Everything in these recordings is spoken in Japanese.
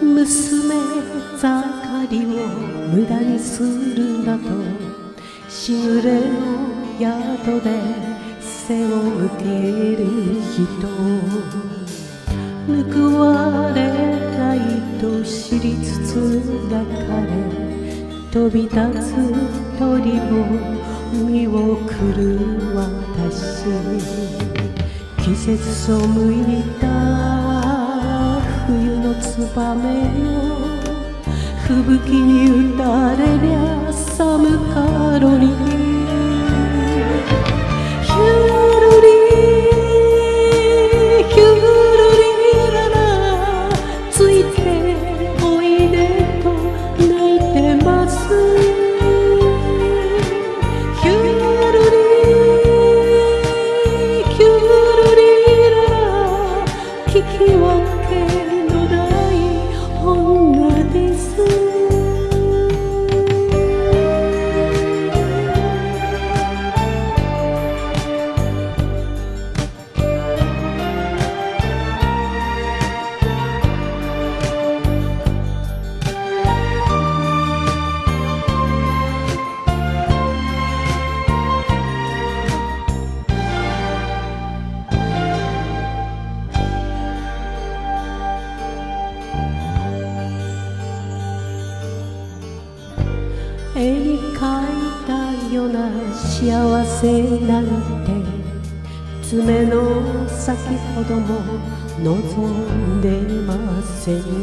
娘盛りを無駄にするなとしぐれの宿で背を向ける人、報われないと知りつつ抱かれ飛び立つ鳥を見送る私、季節背いた冬のツバメよ、吹雪に打たれりゃ寒かろに。ヒュルリヒュルリララついておいでと泣いてます。ヒュルリヒュルリララ聞き分けのない女です。絵に描いたような幸せなんて爪の先ほども望んでません。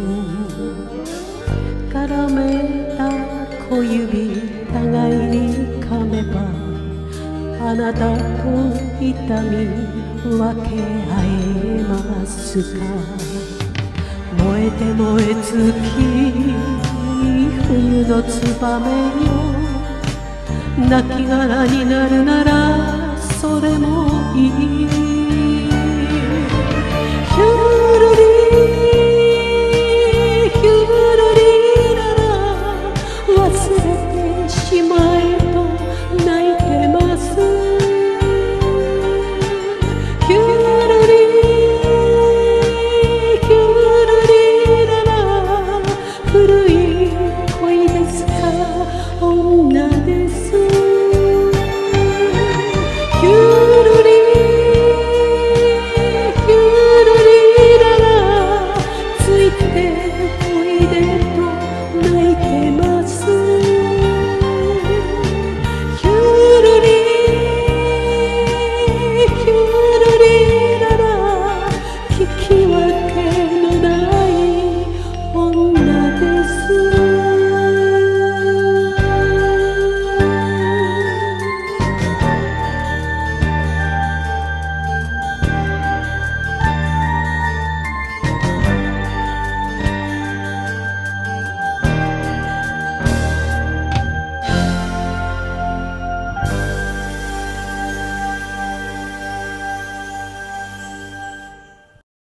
絡めた小指互いに噛めばあなたと痛み分け合えますか。燃えて燃え尽き冬のツバメよ、亡き殻になるならそれもいい。